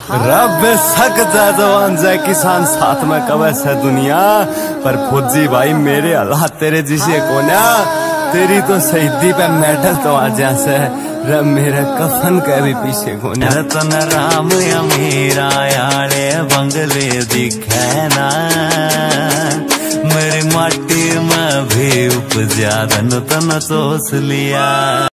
रब सकता जवान जय किसान साथ में कवे से दुनिया पर फौजी भाई मेरे हालात तेरे जिसे कोना तेरी तो शहीदी पे मेडल तो आ जैसे रब मेरे कफन के भी पीछे कोना तन राम या मेरा यारे बंगले दिखे ना मेरी माटी में भी उपजा धन तन सोच लिया।